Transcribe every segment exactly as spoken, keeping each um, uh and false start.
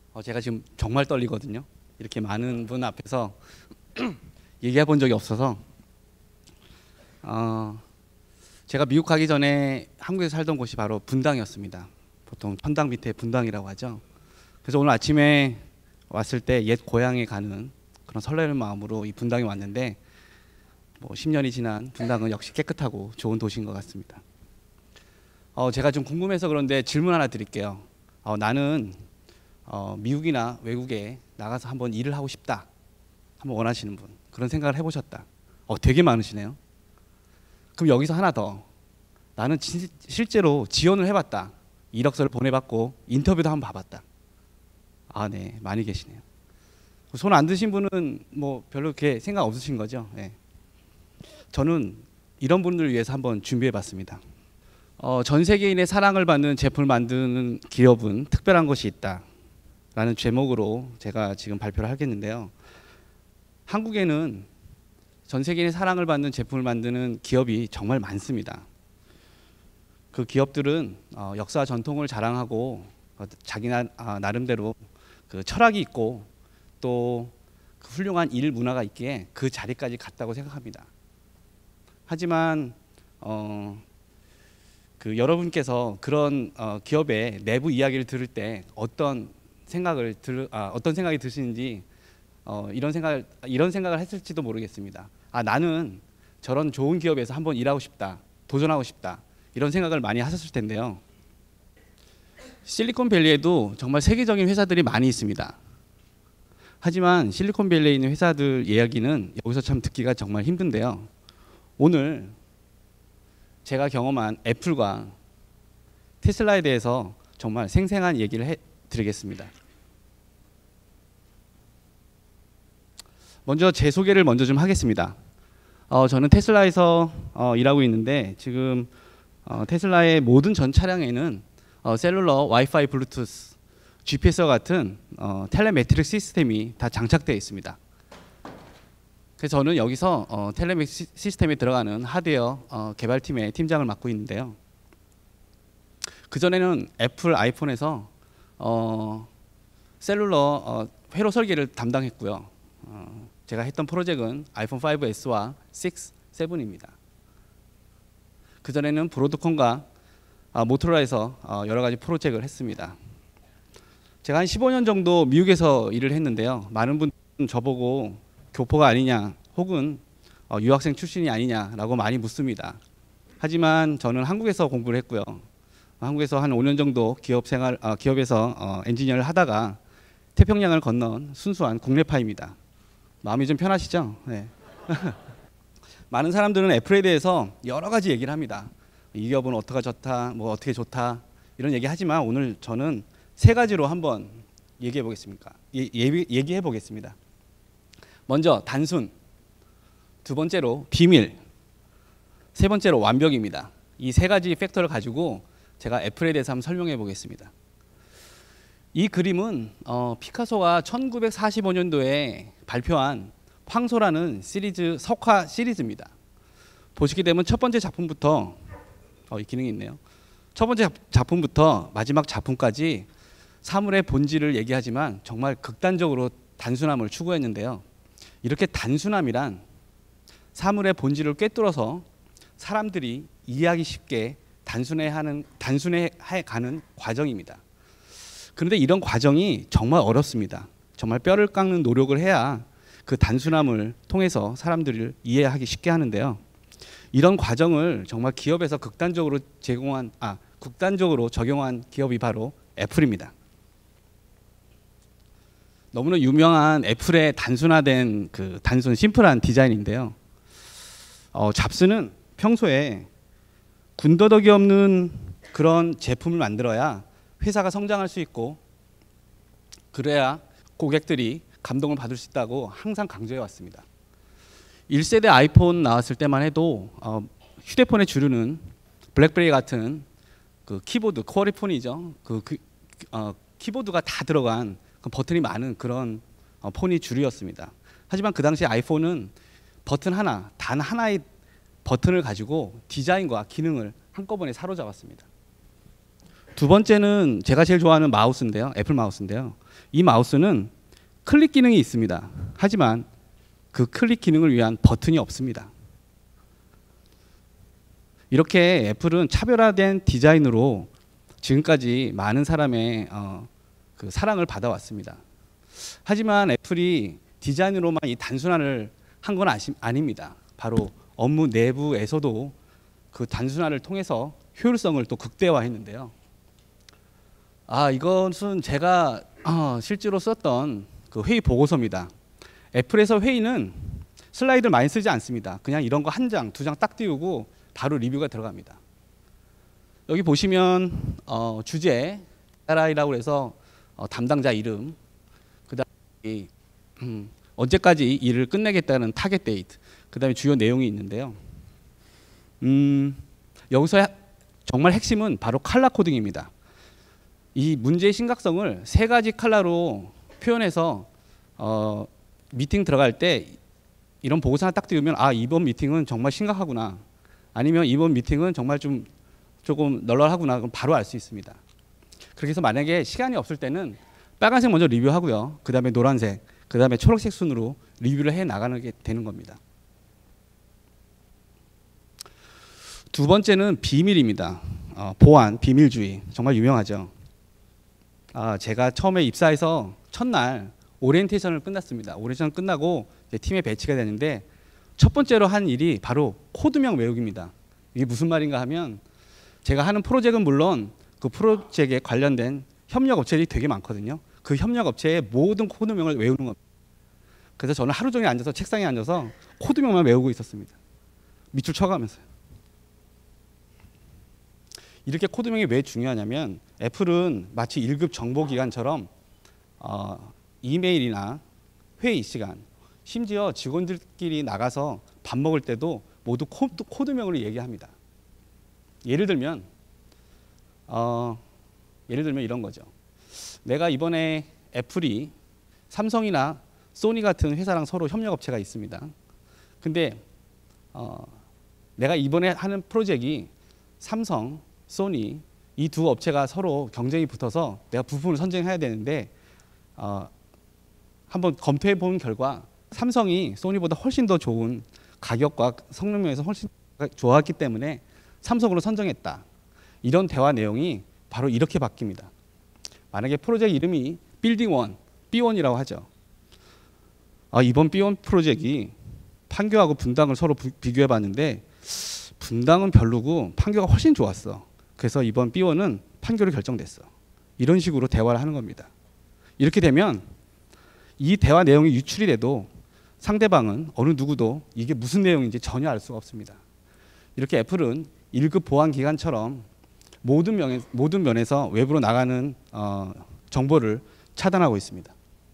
어, 제가 지금 정말 떨리거든요. 이렇게 많은 분 앞에서 얘기해 본 적이 없어서 어, 제가 미국 가기 전에 한국에서 살던 곳이 바로 분당이었습니다. 보통 천당 밑에 분당이라고 하죠. 그래서 오늘 아침에 왔을 때 옛 고향에 가는 그런 설레는 마음으로 이 분당에 왔는데 뭐 십 년이 지난 분당은 역시 깨끗하고 좋은 도시인 것 같습니다. 어, 제가 좀 궁금해서 그런데 질문 하나 드릴게요. 어, 나는 어, 미국이나 외국에 나가서 한번 일을 하고 싶다. 한번 원하시는 분, 그런 생각을 해보셨다. 어, 되게 많으시네요. 그럼 여기서 하나 더. 나는 진, 실제로 지원을 해봤다. 이력서를 보내봤고 인터뷰도 한번 봐봤다. 아, 네, 많이 계시네요. 손 안 드신 분은 뭐 별로 그렇게 생각 없으신 거죠? 네. 저는 이런 분들을 위해서 한번 준비해봤습니다. 어, 전 세계인의 사랑을 받는 제품을 만드는 기업은 특별한 것이 있다 라는 제목으로 제가 지금 발표를 하겠는데요. 한국에는 전 세계인의 사랑을 받는 제품을 만드는 기업이 정말 많습니다. 그 기업들은 어, 역사와 전통을 자랑하고 어, 자기 나, 아, 나름대로 그 철학이 있고 또 그 훌륭한 일 문화가 있기에 그 자리까지 갔다고 생각합니다. 하지만 어, 그 여러분께서 그런 어, 기업의 내부 이야기를 들을 때 어떤 생각을 들, 아, 어떤 생각이 드시는지 어, 이런 생각 이런 생각을 했을지도 모르겠습니다. 아, 나는 저런 좋은 기업에서 한번 일하고 싶다, 도전하고 싶다, 이런 생각을 많이 하셨을 텐데요. 실리콘밸리에도 정말 세계적인 회사들이 많이 있습니다. 하지만 실리콘밸리에 있는 회사들 이야기는 여기서 참 듣기가 정말 힘든데요. 오늘 제가 경험한 애플과 테슬라에 대해서 정말 생생한 얘기를 해 드리겠습니다. 먼저 제 소개를 먼저 좀 하겠습니다. 어, 저는 테슬라에서 어, 일하고 있는데 지금 어, 테슬라의 모든 전 차량에는 어, 셀룰러, 와이파이, 블루투스, 지피에스와 같은 어, 텔레메트릭 시스템이 다 장착되어 있습니다. 그래서 저는 여기서 어, 텔레메트릭 시스템에 들어가는 하드웨어 어, 개발팀의 팀장을 맡고 있는데요. 그전에는 애플 아이폰에서 어, 셀룰러 어, 회로 설계를 담당했고요. 어, 제가 했던 프로젝트는 아이폰 파이브 에스와 육, 칠입니다. 그전에는 브로드콤과 어, 모토로라에서 어, 여러 가지 프로젝트를 했습니다. 제가 한 십오 년 정도 미국에서 일을 했는데요. 많은 분들은 저보고 교포가 아니냐 혹은 어, 유학생 출신이 아니냐라고 많이 묻습니다. 하지만 저는 한국에서 공부를 했고요. 한국에서 한 오 년 정도 기업 생활, 어, 기업에서 어, 엔지니어를 하다가 태평양을 건넌 순수한 국내파입니다. 마음이 좀 편하시죠? 네. 많은 사람들은 애플에 대해서 여러 가지 얘기를 합니다. 이 기업은 어떻게 좋다, 뭐 어떻게 좋다 이런 얘기하지만 오늘 저는 세 가지로 한번 얘기해 보겠습니다. 예, 예, 얘기해 보겠습니다. 먼저 단순, 두 번째로 비밀, 세 번째로 완벽입니다. 이 세 가지 팩터를 가지고 제가 애플에 대해서 한번 설명해 보겠습니다. 이 그림은 어, 피카소가 천구백사십오 년도에 발표한 황소라는 시리즈 석화 시리즈입니다. 보시게 되면 첫 번째 작품부터 어, 이 기능이 있네요. 첫 번째 작품부터 마지막 작품까지 사물의 본질을 얘기하지만 정말 극단적으로 단순함을 추구했는데요. 이렇게 단순함이란 사물의 본질을 꿰뚫어서 사람들이 이해하기 쉽게 단순해하는 단순해가는 과정입니다. 그런데 이런 과정이 정말 어렵습니다. 정말 뼈를 깎는 노력을 해야 그 단순함을 통해서 사람들을 이해하기 쉽게 하는데요. 이런 과정을 정말 기업에서 극단적으로 제공한 아 극단적으로 적용한 기업이 바로 애플입니다. 너무나 유명한 애플의 단순화된 그 단순 심플한 디자인인데요. 어, 잡스는 평소에 군더더기 없는 그런 제품을 만들어야 회사가 성장할 수 있고 그래야 고객들이 감동을 받을 수 있다고 항상 강조해 왔습니다. 일 세대 아이폰 나왔을 때만 해도 어, 휴대폰의 주류는 블랙베리 같은 그 키보드, 쿼리폰이죠. 그, 그 어, 키보드가 다 들어간 그 버튼이 많은 그런 어, 폰이 주류였습니다. 하지만 그 당시 아이폰은 버튼 하나, 단 하나의 버튼을 가지고 디자인과 기능을 한꺼번에 사로잡았습니다. 두 번째는 제가 제일 좋아하는 마우스인데요. 애플 마우스인데요. 이 마우스는 클릭 기능이 있습니다. 하지만 그 클릭 기능을 위한 버튼이 없습니다. 이렇게 애플은 차별화된 디자인으로 지금까지 많은 사람의 어, 그 사랑을 받아왔습니다. 하지만 애플이 디자인으로만 이 단순화를 한 건 아닙니다. 바로 업무 내부에서도 그 단순화를 통해서 효율성을 또 극대화했는데요. 아, 이것은 제가 어, 실제로 썼던 그 회의 보고서입니다. 애플에서 회의는 슬라이드를 많이 쓰지 않습니다. 그냥 이런 거 한 장, 두 장 딱 띄우고 바로 리뷰가 들어갑니다. 여기 보시면 어, 주제, 에스알아이라고 해서 어, 담당자 이름, 그다음에 음, 언제까지 일을 끝내겠다는 타겟 데이트, 그다음에 주요 내용이 있는데요. 음, 여기서 정말 핵심은 바로 컬러 코딩입니다. 이 문제의 심각성을 세 가지 컬러로 표현해서 어, 미팅 들어갈 때 이런 보고서 하나 딱 띄우면 아, 이번 미팅은 정말 심각하구나, 아니면 이번 미팅은 정말 좀 조금 널널하구나, 그럼 바로 알 수 있습니다. 그렇게 해서 만약에 시간이 없을 때는 빨간색 먼저 리뷰하고요, 그 다음에 노란색, 그 다음에 초록색 순으로 리뷰를 해 나가는 게 되는 겁니다. 두 번째는 비밀입니다. 어, 보안, 비밀주의, 정말 유명하죠. 아, 제가 처음에 입사해서 첫날 오리엔테이션을 끝났습니다. 오리엔테이션 끝나고 이제 팀에 배치가 되는데 첫 번째로 한 일이 바로 코드명 외우기입니다. 이게 무슨 말인가 하면 제가 하는 프로젝트는 물론 그 프로젝트에 관련된 협력 업체들이 되게 많거든요. 그 협력 업체의 모든 코드명을 외우는 겁니다. 그래서 저는 하루 종일 앉아서 책상에 앉아서 코드명만 외우고 있었습니다. 밑줄 쳐가면서요. 이렇게 코드명이 왜 중요하냐면 애플은 마치 일 급 정보기관처럼 어, 이메일이나 회의 시간, 심지어 직원들끼리 나가서 밥 먹을 때도 모두 코드, 코드명으로 얘기합니다. 예를 들면 어, 예를 들면 이런 거죠. 내가 이번에 애플이 삼성이나 소니 같은 회사랑 서로 협력업체가 있습니다. 근데 어, 내가 이번에 하는 프로젝트이 삼성, 소니 이 두 업체가 서로 경쟁이 붙어서 내가 부품을 선정해야 되는데 어, 한번 검토해 본 결과 삼성이 소니보다 훨씬 더 좋은 가격과 성능 면에서 훨씬 좋았기 때문에 삼성으로 선정했다. 이런 대화 내용이 바로 이렇게 바뀝니다. 만약에 프로젝트 이름이 빌딩 원, 비 원이라고 하죠. 아, 이번 비 원 프로젝트이 판교하고 분당을 서로 비교해 봤는데 분당은 별로고 판교가 훨씬 좋았어. 그래서 이번 비 원은 판교로 결정됐어. 이런 식으로 대화를 하는 겁니다. 이렇게 되면 이 대화 내용이 유출이 돼도 상대방은 어느 누구도 이게 무슨 내용인지 전혀 알 수가 없습니다. 이렇게 애플은 일 급 보안기관처럼 모든, 면에, 모든 면에서 외부로 나가는 어, 정보를 차단하고 있습니다.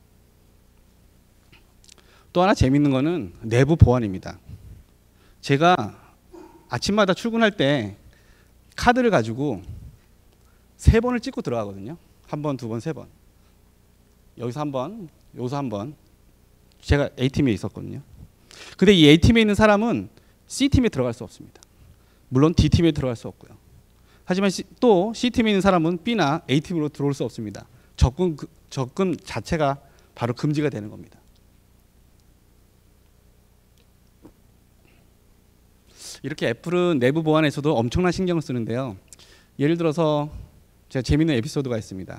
또 하나 재밌는 거는 내부 보안입니다. 제가 아침마다 출근할 때 카드를 가지고 세 번을 찍고 들어가거든요. 한 번, 두 번, 세 번. 여기서 한 번, 여기서 한 번. 제가 A팀에 있었거든요. 근데 이 A팀에 있는 사람은 C팀에 들어갈 수 없습니다. 물론 D팀에 들어갈 수 없고요. 하지만 C, 또 C팀에 있는 사람은 B나 A팀으로 들어올 수 없습니다. 접근, 접근 자체가 바로 금지가 되는 겁니다. 이렇게 애플은 내부 보안에서도 엄청난 신경을 쓰는데요. 예를 들어서 제가 재밌는 에피소드가 있습니다.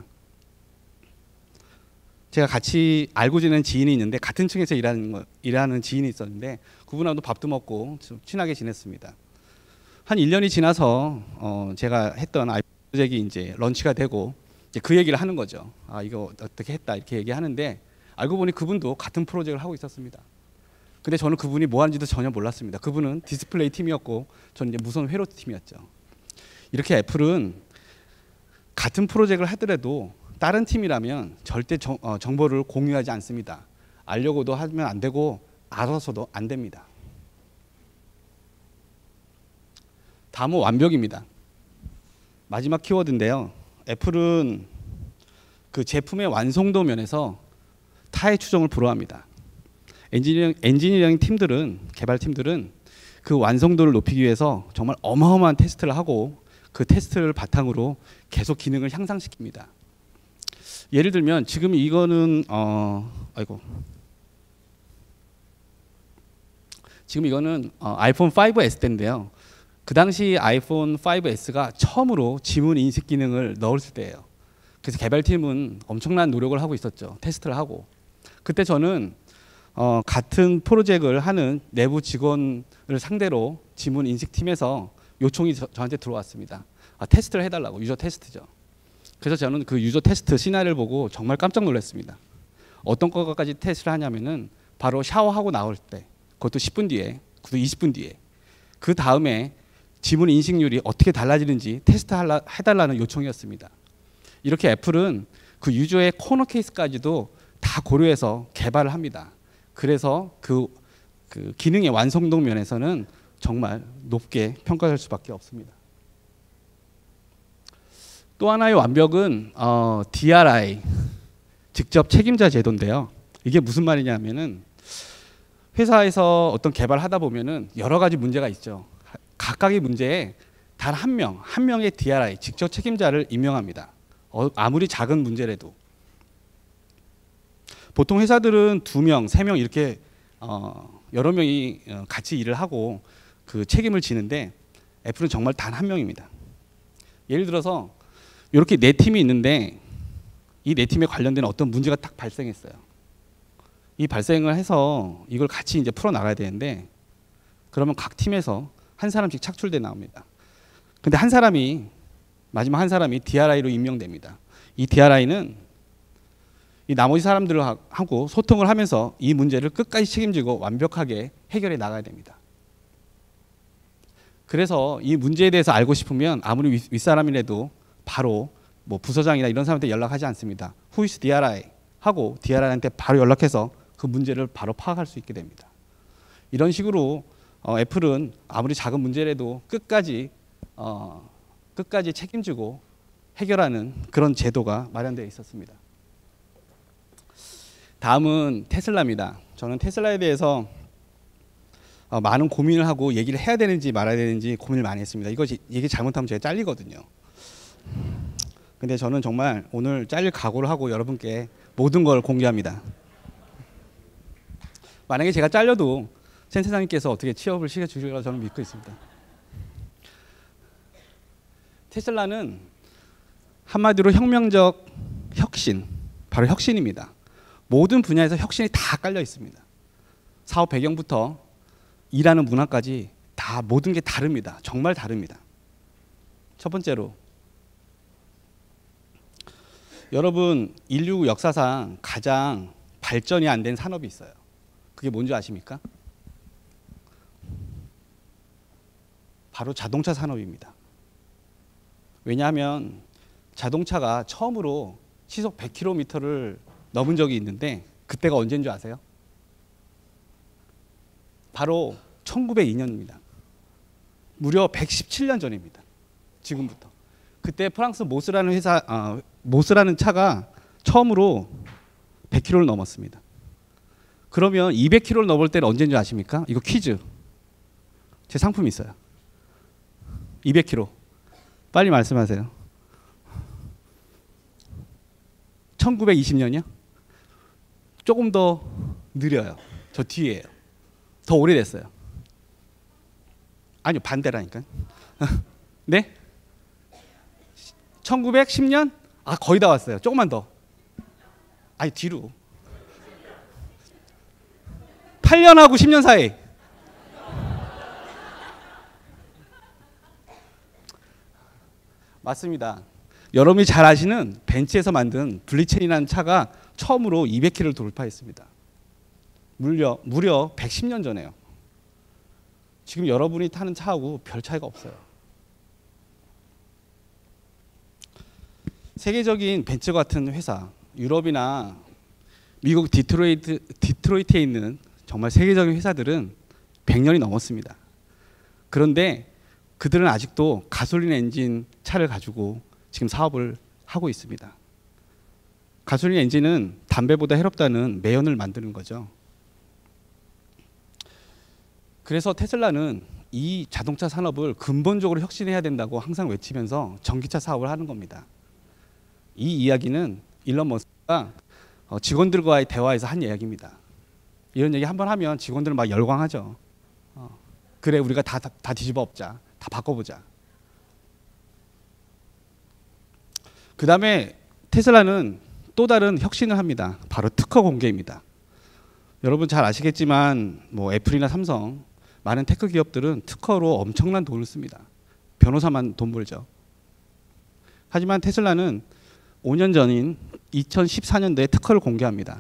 제가 같이 알고 지내는 지인이 있는데 같은 층에서 일하는, 거, 일하는 지인이 있었는데 그분하고도 밥도 먹고 좀 친하게 지냈습니다. 한 일 년이 지나서 어 제가 했던 아이폰 프로젝트가 이제 런치가 되고 이제 그 얘기를 하는 거죠. 아, 이거 어떻게 했다 이렇게 얘기하는데 알고 보니 그분도 같은 프로젝트를 하고 있었습니다. 근데 저는 그분이 뭐 하는지도 전혀 몰랐습니다. 그분은 디스플레이 팀이었고 저는 이제 무선 회로 팀이었죠. 이렇게 애플은 같은 프로젝트를 하더라도 다른 팀이라면 절대 정, 어, 정보를 공유하지 않습니다. 알려고도 하면 안 되고 알아서도 안 됩니다. 다음은 완벽입니다. 마지막 키워드인데요. 애플은 그 제품의 완성도 면에서 타의 추종을 불허합니다. 엔지니어링, 엔지니어링 팀들은, 개발 팀들은 그 완성도를 높이기 위해서 정말 어마어마한 테스트를 하고 그 테스트를 바탕으로 계속 기능을 향상시킵니다. 예를 들면 지금 이거는 어 아이고 지금 이거는 어, 아이폰 파이브 에스 때인데요. 그 당시 아이폰 파이브 에스가 처음으로 지문 인식 기능을 넣었을 때예요. 그래서 개발팀은 엄청난 노력을 하고 있었죠. 테스트를 하고. 그때 저는 어, 같은 프로젝트를 하는 내부 직원을 상대로 지문 인식 팀에서 요청이 저, 저한테 들어왔습니다. 아, 테스트를 해달라고. 유저 테스트죠. 그래서 저는 그 유저 테스트 시나리오를 보고 정말 깜짝 놀랐습니다. 어떤 것까지 테스트를 하냐면은 바로 샤워하고 나올 때, 그것도 십 분 뒤에, 그것도 이십 분 뒤에, 그 다음에 지문 인식률이 어떻게 달라지는지 테스트 해달라는 요청이었습니다. 이렇게 애플은 그 유저의 코너 케이스까지도 다 고려해서 개발을 합니다. 그래서 그, 그 기능의 완성도 면에서는 정말 높게 평가할 수밖에 없습니다. 또 하나의 완벽은 어, 디알아이, 직접 책임자 제도인데요. 이게 무슨 말이냐면은 회사에서 어떤 개발을 하다 보면은 여러 가지 문제가 있죠. 각각의 문제에 단 한 명, 한 명의 디알아이, 직접 책임자를 임명합니다. 어, 아무리 작은 문제라도. 보통 회사들은 두 명, 세 명 이렇게 어, 여러 명이 같이 일을 하고 그 책임을 지는데 애플은 정말 단 한 명입니다. 예를 들어서 이렇게 네 팀이 있는데 이 네 팀에 관련된 어떤 문제가 딱 발생했어요. 이 발생을 해서 이걸 같이 이제 풀어 나가야 되는데 그러면 각 팀에서 한 사람씩 착출돼 나옵니다. 근데 한 사람이 마지막 한 사람이 디알아이로 임명됩니다. 이 디알아이는 이 나머지 사람들하고 소통을 하면서 이 문제를 끝까지 책임지고 완벽하게 해결해 나가야 됩니다. 그래서 이 문제에 대해서 알고 싶으면 아무리 윗, 윗사람이라도 바로 뭐 부서장이나 이런 사람한테 연락하지 않습니다. Who is 디알아이? 하고 디알아이한테 바로 연락해서 그 문제를 바로 파악할 수 있게 됩니다. 이런 식으로 어, 애플은 아무리 작은 문제라도 끝까지 어, 끝까지 책임지고 해결하는 그런 제도가 마련되어 있었습니다. 다음은 테슬라입니다. 저는 테슬라에 대해서 어, 많은 고민을 하고 얘기를 해야 되는지 말아야 되는지 고민을 많이 했습니다. 이거 얘기 잘못하면 제가 잘리거든요. 근데 저는 정말 오늘 잘릴 각오를 하고 여러분께 모든 걸 공개합니다. 만약에 제가 잘려도 센터장님께서 어떻게 취업을 시켜주시리라고 저는 믿고 있습니다. 테슬라는 한마디로 혁명적 혁신, 바로 혁신입니다. 모든 분야에서 혁신이 다 깔려 있습니다. 사업 배경부터 일하는 문화까지 다 모든 게 다릅니다. 정말 다릅니다. 첫 번째로 여러분 인류 역사상 가장 발전이 안 된 산업이 있어요. 그게 뭔지 아십니까? 바로 자동차 산업입니다. 왜냐하면 자동차가 처음으로 시속 백 킬로미터를 넘은 적이 있는데 그때가 언제인 줄 아세요? 바로 천구백이 년입니다. 무려 백십칠 년 전입니다. 지금부터. 그때 프랑스 모스라는 회사, 어, 모스라는 차가 처음으로 백 킬로미터를 넘었습니다. 그러면 이백 킬로미터를 넘을 때는 언제인 줄 아십니까? 이거 퀴즈. 제 상품이 있어요. 이백 킬로미터. 빨리 말씀하세요. 천구백이십 년이요? 조금 더 느려요. 저 뒤에요. 더 오래됐어요. 아니요, 반대라니까요. 네? 천구백십 년? 아, 거의 다 왔어요. 조금만 더. 아니, 뒤로. 팔 년하고 십 년 사이. 맞습니다. 여러분이 잘 아시는 벤츠에서 만든 블리첸이라는 차가 처음으로 이백 킬로미터를 돌파했습니다. 무려, 무려 백십 년 전에요. 지금 여러분이 타는 차하고 별 차이가 없어요. 세계적인 벤츠 같은 회사, 유럽이나 미국 디트로이트, 디트로이트에 있는 정말 세계적인 회사들은 백 년이 넘었습니다. 그런데 그들은 아직도 가솔린 엔진 차를 가지고 지금 사업을 하고 있습니다. 가솔린 엔진은 담배보다 해롭다는 매연을 만드는 거죠. 그래서 테슬라는 이 자동차 산업을 근본적으로 혁신해야 된다고 항상 외치면서 전기차 사업을 하는 겁니다. 이 이야기는 일론 머스크가 직원들과의 대화에서 한 이야기입니다. 이런 얘기 한번 하면 직원들은 막 열광하죠. 어, 그래 우리가 다, 다, 다 뒤집어 엎자. 다 바꿔보자. 그 다음에 테슬라는 또 다른 혁신을 합니다. 바로 특허 공개입니다. 여러분 잘 아시겠지만 뭐 애플이나 삼성 많은 테크 기업들은 특허로 엄청난 돈을 씁니다. 변호사만 돈 벌죠. 하지만 테슬라는 오 년 전인 이천십사 년도에 특허를 공개합니다.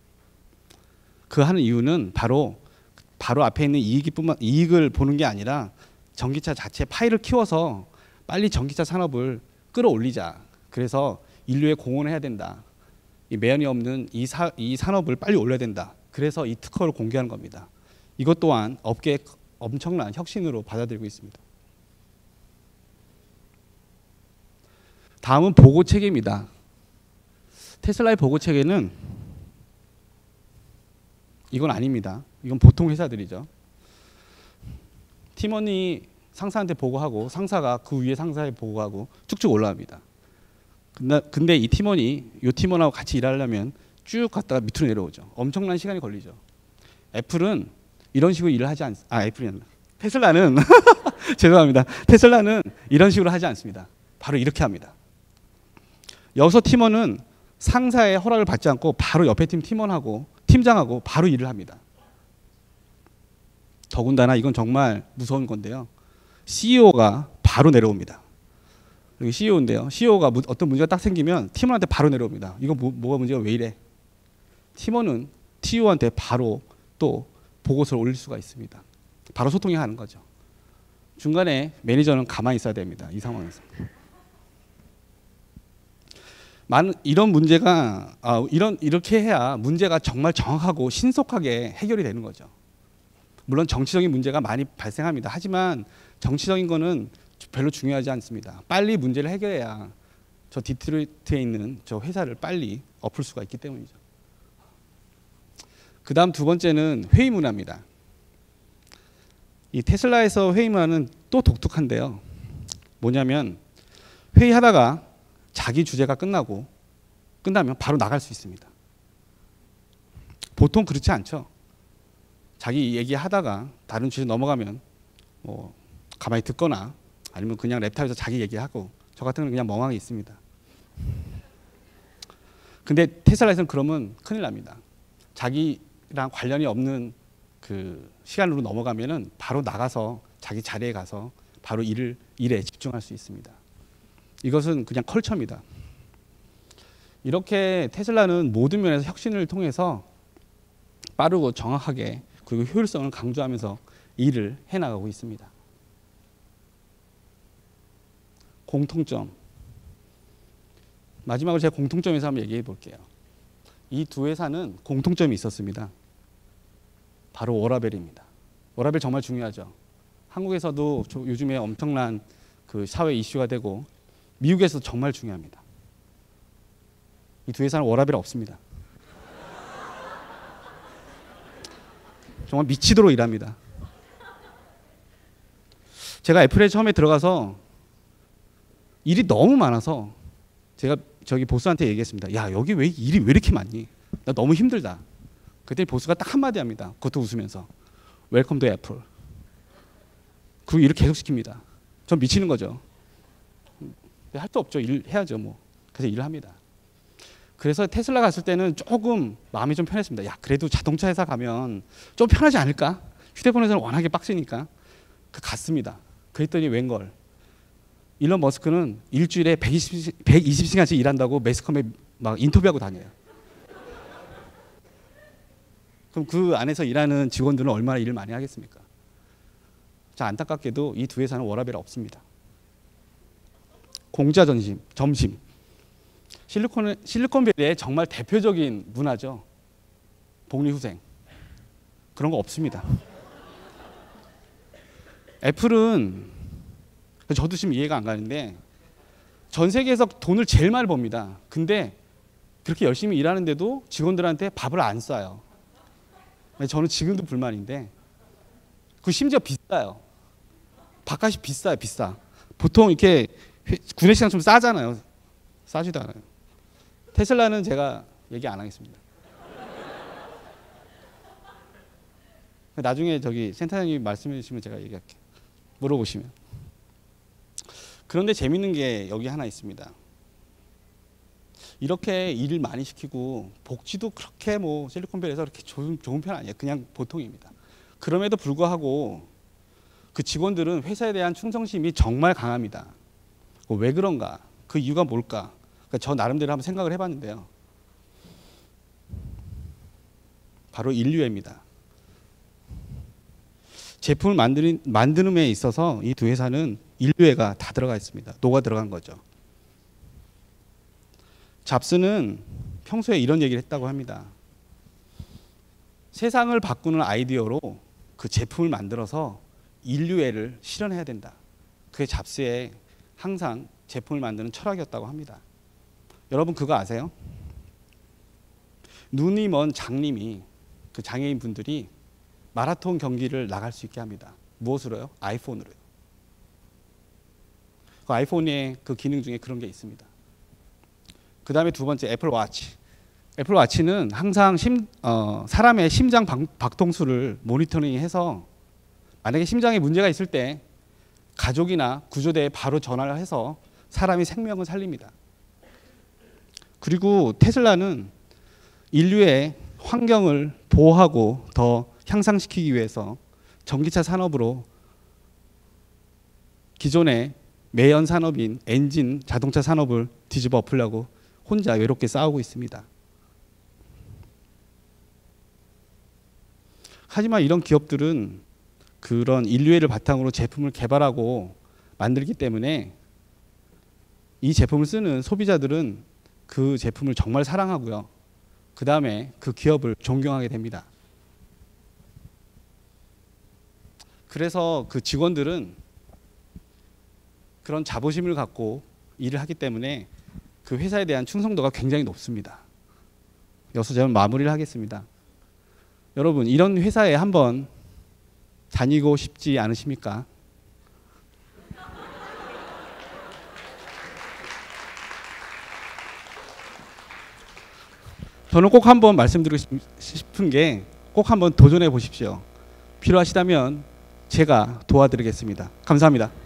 그 하는 이유는 바로 바로 앞에 있는 이익뿐만 이익을 보는 게 아니라 전기차 자체 파이를 키워서 빨리 전기차 산업을 끌어올리자. 그래서 인류에 공헌해야 된다. 이 매연이 없는 이, 사, 이 산업을 빨리 올려야 된다. 그래서 이 특허를 공개하는 겁니다. 이것 또한 업계의 엄청난 혁신으로 받아들이고 있습니다. 다음은 보고 체계입니다. 테슬라의 보고 체계는 이건 아닙니다. 이건 보통 회사들이죠. 팀원이 상사한테 보고하고 상사가 그 위에 상사에 보고하고 쭉쭉 올라갑니다. 근데 이 팀원이 이 팀원하고 같이 일하려면 쭉 갔다가 밑으로 내려오죠. 엄청난 시간이 걸리죠. 애플은 이런 식으로 일을 하지 않, 아 애플이 아니라 테슬라는 죄송합니다. 테슬라는 이런 식으로 하지 않습니다. 바로 이렇게 합니다. 여기서 팀원은 상사의 허락을 받지 않고 바로 옆에 팀 팀원하고 팀장하고 바로 일을 합니다. 더군다나 이건 정말 무서운 건데요. 씨이오가 바로 내려옵니다. 여기 씨이오인데요. 씨이오가 어떤 문제가 딱 생기면 팀원한테 바로 내려옵니다. 이거 뭐, 뭐가 문제가 왜 이래? 팀원은 티이오한테 바로 또 보고서를 올릴 수가 있습니다. 바로 소통이 가는 거죠. 중간에 매니저는 가만히 있어야 됩니다. 이 상황에서. 많은 이런 문제가 아, 이런 이렇게 해야 문제가 정말 정확하고 신속하게 해결이 되는 거죠. 물론 정치적인 문제가 많이 발생합니다. 하지만 정치적인 거는 별로 중요하지 않습니다. 빨리 문제를 해결해야 저 디트로이트에 있는 저 회사를 빨리 엎을 수가 있기 때문이죠. 그 다음 두 번째는 회의 문화입니다. 이 테슬라에서 회의 문화는 또 독특한데요. 뭐냐면 회의하다가 자기 주제가 끝나고 끝나면 바로 나갈 수 있습니다. 보통 그렇지 않죠. 자기 얘기하다가 다른 주제 넘어가면 뭐 가만히 듣거나 아니면 그냥 랩탑에서 자기 얘기하고 저 같은 경우는 그냥 멍하게 있습니다. 근데 테슬라에서는 그러면 큰일 납니다. 자기랑 관련이 없는 그 시간으로 넘어가면은 바로 나가서 자기 자리에 가서 바로 일을 일에 집중할 수 있습니다. 이것은 그냥 컬처입니다. 이렇게 테슬라는 모든 면에서 혁신을 통해서 빠르고 정확하게 그리고 효율성을 강조하면서 일을 해나가고 있습니다. 공통점. 마지막으로 제가 공통점에서 한번 얘기해 볼게요. 이 두 회사는 공통점이 있었습니다. 바로 워라밸입니다. 워라밸 정말 중요하죠. 한국에서도 요즘에 엄청난 그 사회 이슈가 되고 미국에서도 정말 중요합니다. 이 두 회사는 워라밸 없습니다. 정말 미치도록 일합니다. 제가 애플에 처음에 들어가서 일이 너무 많아서 제가 저기 보스한테 얘기했습니다. 야, 여기 왜 일이 왜 이렇게 많니? 나 너무 힘들다. 그때 보스가 딱 한마디 합니다. 그것도 웃으면서. 웰컴 투 애플. 그리고 일을 계속 시킵니다. 전 미치는 거죠. 할 수 없죠. 일 해야죠. 뭐. 그래서 일을 합니다. 그래서 테슬라 갔을 때는 조금 마음이 좀 편했습니다. 야, 그래도 자동차 회사 가면 좀 편하지 않을까? 휴대폰에서는 워낙에 빡세니까. 그 갔습니다. 그랬더니 웬걸. 일론 머스크는 일주일에 백이십, 백이십 시간씩 일한다고 매스컴에 막 인터뷰하고 다녀요. 그럼 그 안에서 일하는 직원들은 얼마나 일을 많이 하겠습니까? 자, 안타깝게도 이 두 회사는 워라밸이 없습니다. 공짜 점심, 점심. 실리콘, 실리콘밸리의 정말 대표적인 문화죠. 복리후생. 그런 거 없습니다. 애플은 저도 지금 이해가 안 가는데 전 세계에서 돈을 제일 많이 법니다. 근데 그렇게 열심히 일하는데도 직원들한테 밥을 안 싸요. 저는 지금도 불만인데 그 심지어 비싸요. 바깥이 비싸요, 비싸. 보통 이렇게 구내시장 좀 싸잖아요. 싸지도 않아요. 테슬라는 제가 얘기 안 하겠습니다. 나중에 저기 센터장님 말씀해 주시면 제가 얘기할게요. 물어보시면. 그런데 재밌는 게 여기 하나 있습니다. 이렇게 일을 많이 시키고 복지도 그렇게 뭐 실리콘밸리에서 그렇게 좋은, 좋은 편 아니에요. 그냥 보통입니다. 그럼에도 불구하고 그 직원들은 회사에 대한 충성심이 정말 강합니다. 왜 그런가? 그 이유가 뭘까? 그러니까 저 나름대로 한번 생각을 해봤는데요. 바로 인류애입니다. 제품을 만드는, 만드는 데 있어서 이 두 회사는 인류애가 다 들어가 있습니다. 녹아 들어간 거죠. 잡스는 평소에 이런 얘기를 했다고 합니다. 세상을 바꾸는 아이디어로 그 제품을 만들어서 인류애를 실현해야 된다. 그게 잡스의 항상 제품을 만드는 철학이었다고 합니다. 여러분 그거 아세요? 눈이 먼 장님이 그 장애인 분들이 마라톤 경기를 나갈 수 있게 합니다. 무엇으로요? 아이폰으로요. 그 아이폰의 그 기능 중에 그런 게 있습니다. 그 다음에 두 번째 애플워치. 애플워치는 항상 심, 어, 사람의 심장 박, 박동수를 모니터링해서 만약에 심장에 문제가 있을 때 가족이나 구조대에 바로 전화를 해서 사람의 생명을 살립니다. 그리고 테슬라는 인류의 환경을 보호하고 더 향상시키기 위해서 전기차 산업으로 기존의 매연 산업인 엔진 자동차 산업을 뒤집어 엎으려고 혼자 외롭게 싸우고 있습니다. 하지만 이런 기업들은 그런 인류애를 바탕으로 제품을 개발하고 만들기 때문에 이 제품을 쓰는 소비자들은 그 제품을 정말 사랑하고요. 그 다음에 그 기업을 존경하게 됩니다. 그래서 그 직원들은 그런 자부심을 갖고 일을 하기 때문에 그 회사에 대한 충성도가 굉장히 높습니다. 여기서 저는 마무리를 하겠습니다. 여러분 이런 회사에 한번 다니고 싶지 않으십니까? 저는 꼭 한번 말씀드리고 싶은 게 꼭 한번 도전해 보십시오. 필요하시다면 제가 도와드리겠습니다. 감사합니다.